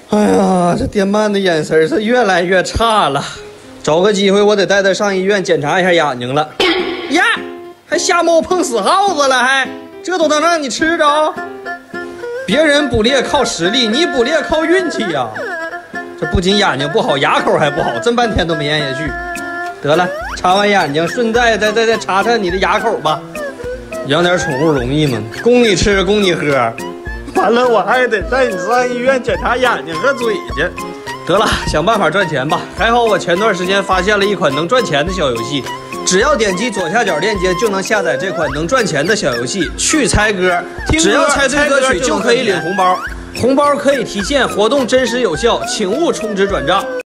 哎呀，这电鳗的眼神是越来越差了。找个机会，我得带他上医院检查一下眼睛了。呀，还瞎猫碰死耗子了，这都能让你吃着？别人捕猎靠实力，你捕猎靠运气呀。这不仅眼睛不好，牙口还不好，这半天都没咽下去。得了，擦完眼睛，顺带再擦擦你的牙口吧。养点宠物容易吗？供你吃，供你喝。完了，我还得带你上医院检查眼睛和嘴去。得了，想办法赚钱吧。还好我前段时间发现了一款能赚钱的小游戏，只要点击左下角链接就能下载这款能赚钱的小游戏。去猜歌，只要猜对歌曲就可以领红包，红包可以提现，活动真实有效，请勿充值转账。